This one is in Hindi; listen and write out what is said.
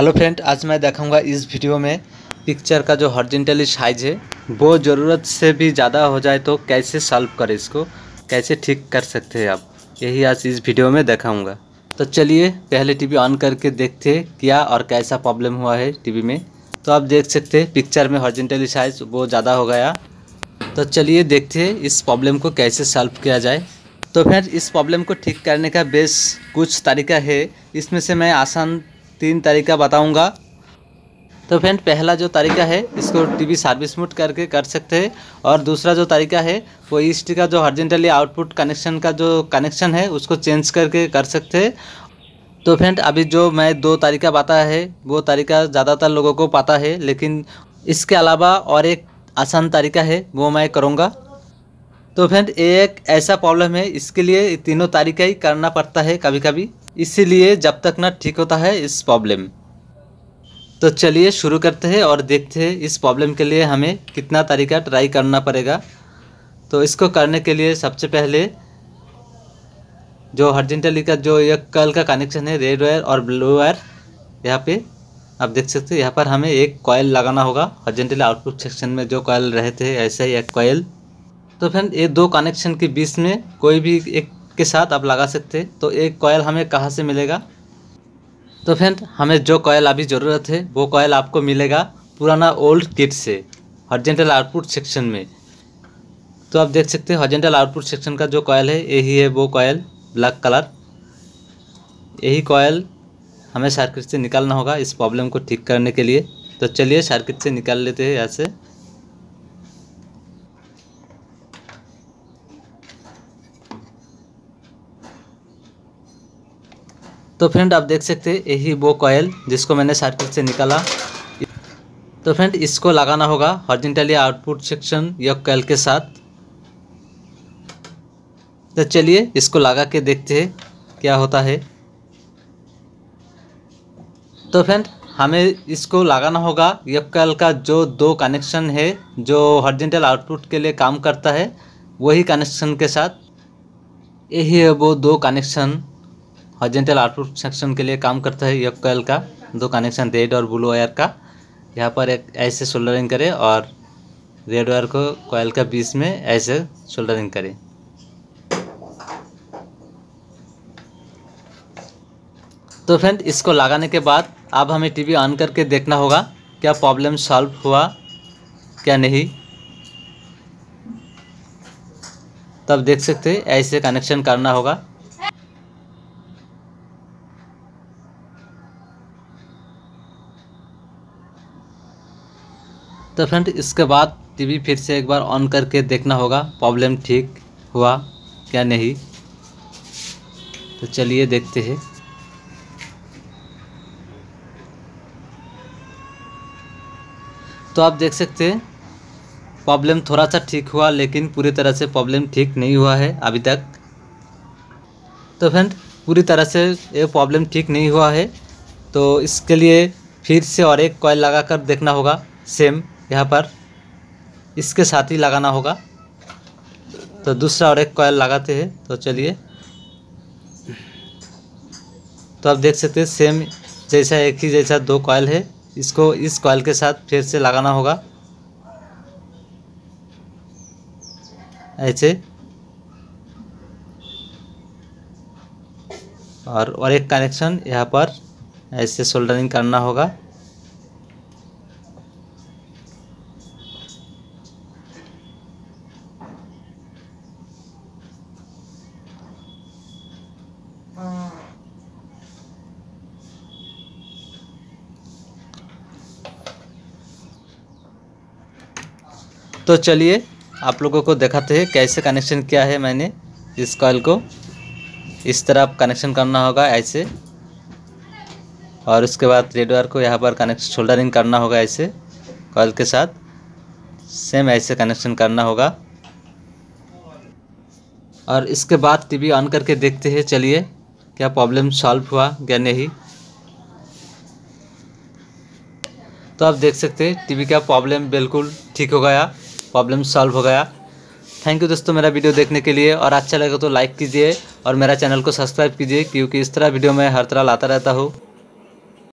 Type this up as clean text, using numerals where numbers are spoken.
हेलो फ्रेंड, आज मैं दिखाऊंगा इस वीडियो में पिक्चर का जो हॉरिजॉन्टली साइज है वो ज़रूरत से भी ज़्यादा हो जाए तो कैसे सॉल्व करें, इसको कैसे ठीक कर सकते हैं आप, यही आज इस वीडियो में दिखाऊंगा। तो चलिए पहले टीवी ऑन करके देखते हैं क्या और कैसा प्रॉब्लम हुआ है टीवी में। तो आप देख सकते हैं पिक्चर में हॉरिजॉन्टली साइज वो ज़्यादा हो गया। तो चलिए देखते हैं इस प्रॉब्लम को कैसे सॉल्व किया जाए। तो फिर इस प्रॉब्लम को ठीक करने का बेस कुछ तरीका है, इसमें से मैं आसान 3 तरीका बताऊंगा। तो फ्रेंड, पहला जो तरीका है इसको टीवी सर्विस मोड करके कर सकते हैं, और दूसरा जो तरीका है वो इस टी का जो हॉरिजॉन्टली आउटपुट कनेक्शन का जो कनेक्शन है उसको चेंज करके कर सकते हैं। तो फ्रेंड, अभी जो मैं 2 तरीका बताया है वो तरीका ज़्यादातर लोगों को पता है, लेकिन इसके अलावा और एक आसान तरीका है वो मैं करूँगा। तो फ्रेंड, एक ऐसा प्रॉब्लम है, इसके लिए तीनों तरीका ही करना पड़ता है कभी कभी, इसीलिए जब तक ना ठीक होता है इस प्रॉब्लम। तो चलिए शुरू करते हैं और देखते हैं इस प्रॉब्लम के लिए हमें कितना तरीका ट्राई करना पड़ेगा। तो इसको करने के लिए सबसे पहले जो हॉरिजॉन्टली का जो एक कॉइल का कनेक्शन है, रेड वायर और ब्लू वायर, यहाँ पे आप देख सकते हैं यहाँ पर हमें एक कॉइल लगाना होगा। हॉरिजॉन्टली आउटपुट सेक्शन में जो कॉइल रहते हैं ऐसे ही एक कॉइल। तो फ्रेंड, ये 2 कनेक्शन के बीच में कोई भी एक के साथ आप लगा सकते हैं। तो एक कॉइल हमें कहाँ से मिलेगा? तो फ्रेंड, हमें जो कॉइल अभी ज़रूरत है वो कॉइल आपको मिलेगा पुराना ओल्ड किट से, हॉरिजॉन्टल आउटपुट सेक्शन में। तो आप देख सकते हैं हॉरिजॉन्टल आउटपुट सेक्शन का जो कॉइल है यही है वो कॉइल, ब्लैक कलर। यही कॉइल हमें सर्किट से निकालना होगा इस प्रॉब्लम को ठीक करने के लिए। तो चलिए सर्किट से निकाल लेते हैं यहाँ से। तो फ्रेंड, आप देख सकते हैं यही वो कॉइल जिसको मैंने सर्किट से निकाला। तो फ्रेंड, इसको लगाना होगा हॉरिजॉन्टली आउटपुट सेक्शन या कॉइल के साथ। तो चलिए इसको लगा के देखते हैं क्या होता है। तो फ्रेंड, हमें इसको लगाना होगा ये कॉइल का जो 2 कनेक्शन है जो हॉरिजॉन्टल आउटपुट के लिए काम करता है वही कनेक्शन के साथ। यही है वो 2 कनेक्शन हॉरिजॉन्टल आउटपुट सेक्शन के लिए काम करता है। ये कॉइल का 2 कनेक्शन रेड और ब्लू वायर का, यहाँ पर एक ऐसे सोल्डरिंग करें और रेड वायर को कॉइल का बीच में ऐसे सोल्डरिंग करें। तो फ्रेंड, इसको लगाने के बाद अब हमें टीवी ऑन करके देखना होगा क्या प्रॉब्लम सॉल्व हुआ क्या नहीं। तब देख सकते हैं ऐसे कनेक्शन करना होगा। तो फ्रेंड, इसके बाद टीवी फिर से एक बार ऑन करके देखना होगा प्रॉब्लम ठीक हुआ क्या नहीं। तो चलिए देखते हैं। तो आप देख सकते हैं प्रॉब्लम थोड़ा सा ठीक हुआ, लेकिन पूरी तरह से प्रॉब्लम ठीक नहीं हुआ है अभी तक। तो फ्रेंड, पूरी तरह से ये प्रॉब्लम ठीक नहीं हुआ है, तो इसके लिए फिर से और एक कॉइल लगा कर देखना होगा। सेम यहाँ पर इसके साथ ही लगाना होगा। तो दूसरा और एक कॉइल लगाते हैं। तो चलिए, तो आप देख सकते हैं सेम जैसा एक ही जैसा 2 कॉइल है, इसको इस कॉइल के साथ फिर से लगाना होगा ऐसे। और एक कनेक्शन यहाँ पर ऐसे सोल्डरिंग करना होगा। तो चलिए आप लोगों को दिखाते हैं कैसे कनेक्शन किया है मैंने। इस कॉइल को इस तरह कनेक्शन करना होगा ऐसे, और उसके बाद रेड वायर को यहाँ पर कनेक्शन सोल्डरिंग करना होगा ऐसे कॉइल के साथ। सेम ऐसे कनेक्शन करना होगा, और इसके बाद टीवी ऑन करके देखते हैं चलिए क्या प्रॉब्लम सॉल्व हुआ क्या नहीं। तो आप देख सकते हैं टीवी का प्रॉब्लम बिल्कुल ठीक हो गया, प्रॉब्लम सॉल्व हो गया। थैंक यू दोस्तों मेरा वीडियो देखने के लिए, और अच्छा लगे तो लाइक कीजिए और मेरा चैनल को सब्सक्राइब कीजिए, क्योंकि इस तरह वीडियो मैं हर तरह लाता रहता हूँ।